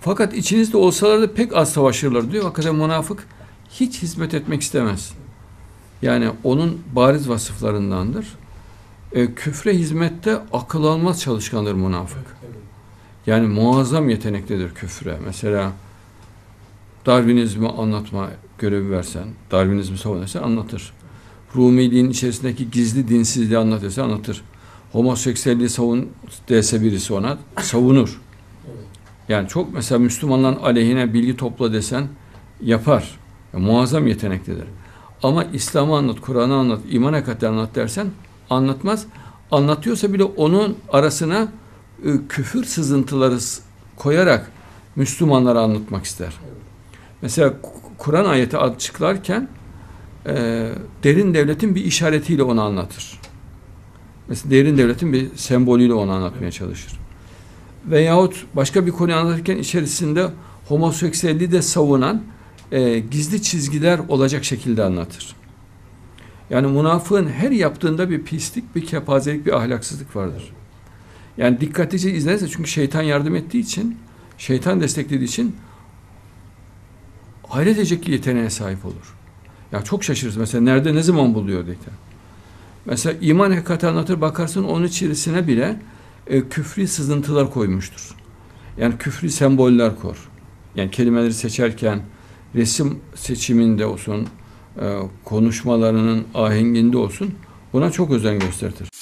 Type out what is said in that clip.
Fakat içinizde olsalar da pek az savaşırlar diyor. Hakikaten münafık hiç hizmet etmek istemez. Yani onun bariz vasıflarındandır. Küfre hizmette akıl almaz çalışkandır münafık. Yani muazzam yeteneklidir küfre. Mesela Darwinizmi anlatma görevi versen, Darwinizmi savunursa anlatır. Rumiliğin içerisindeki gizli dinsizliği anlatırsa anlatır. Homoseksüelliği savun dese birisi ona savunur. Yani çok mesela Müslümanların aleyhine bilgi topla desen yapar. Muazzam yeteneklidir. Ama İslam'ı anlat, Kur'an'ı anlat, iman hakikati anlat dersen anlatmaz. Anlatıyorsa bile onun arasına küfür sızıntıları koyarak Müslümanlara anlatmak ister. Mesela Kur'an ayeti açıklarken derin devletin bir işaretiyle onu anlatır. Mesela derin devletin bir sembolüyle onu anlatmaya çalışır. Veyahut başka bir konuyu anlatırken içerisinde homoseksüelliği de savunan gizli çizgiler olacak şekilde anlatır. Yani münafığın her yaptığında bir pislik, bir kepazelik, bir ahlaksızlık vardır. Yani dikkatlice izlerse çünkü şeytan yardım ettiği için, şeytan desteklediği için hayret edecek yeteneğe sahip olur. Ya çok şaşırırız. Mesela nerede, ne zaman buluyor diye. Mesela iman hakikati anlatır, bakarsın onun içerisine bile küfri sızıntılar koymuştur. Yani küfri semboller kor. Yani kelimeleri seçerken resim seçiminde olsun, konuşmalarının ahenginde olsun, buna çok özen gösterir.